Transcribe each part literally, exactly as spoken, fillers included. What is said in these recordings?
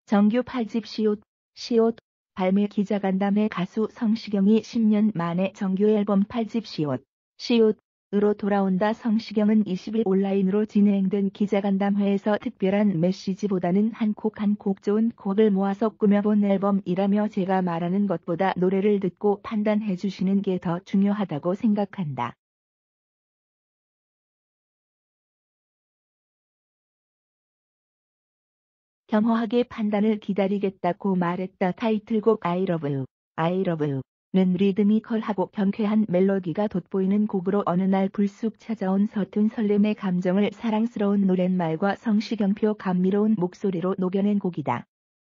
정규 팔 집 시옷, 시옷, 발매 기자간담회 가수 성시경이 십 년 만에 정규 앨범 팔 집 시옷, 시옷으로 돌아온다. 성시경은 이십 일 온라인으로 진행된 기자간담회에서 특별한 메시지보다는 한 곡 한 곡 좋은 곡을 모아서 꾸며본 앨범이라며 제가 말하는 것보다 노래를 듣고 판단해 주시는 게 더 중요하다고 생각한다. 겸허하게 판단을 기다리겠다고 말했다. 타이틀곡 I love you, I love you는 리드미컬하고 경쾌한 멜로디가 돋보이는 곡으로 어느 날 불쑥 찾아온 서툰 설렘의 감정을 사랑스러운 노랫말과 성시경표 감미로운 목소리로 녹여낸 곡이다.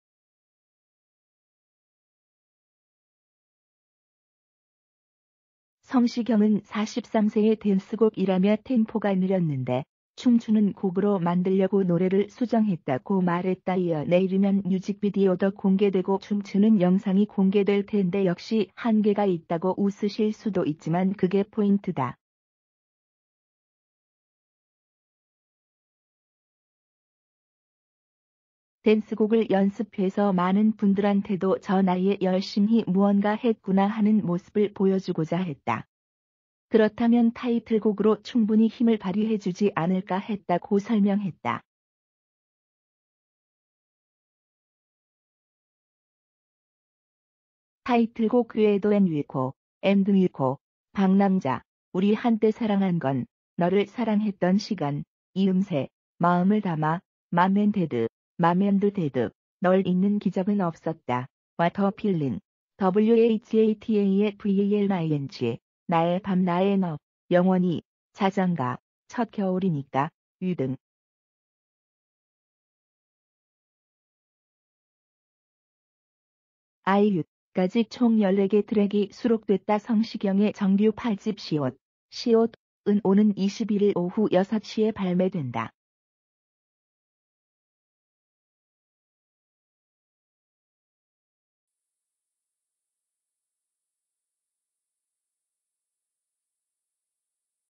성시경은 사십삼 세의 댄스곡이라며 템포가 느렸는데 춤추는 곡으로 만들려고 노래를 수정했다고 말했다. 이어 내일이면 뮤직비디오도 공개되고 춤추는 영상이 공개될 텐데 역시 한계가 있다고 웃으실 수도 있지만 그게 포인트다. 댄스곡을 연습해서 많은 분들한테도 저 나이에 열심히 무언가 했구나 하는 모습을 보여주고자 했다. 그렇다면 타이틀곡으로 충분히 힘을 발휘해주지 않을까 했다고 설명했다. 타이틀곡 외에도 앤 위코, 앤드 위코, 박남자, 우리 한때 사랑한 건, 너를 사랑했던 시간, 이음새, 마음을 담아, 맘앤데드, 맘앤드 데드, 널 잊는 기적은 없었다. 와터 필링, WHATAFELING, 나의 밤 나의 너, 영원히, 자장가, 첫 겨울이니까, 유 등. 아이유까지 총 열네 개 트랙이 수록됐다. 성시경의 정규 팔 집 시옷, 시옷은 오는 이십일 일 오후 여섯 시에 발매된다.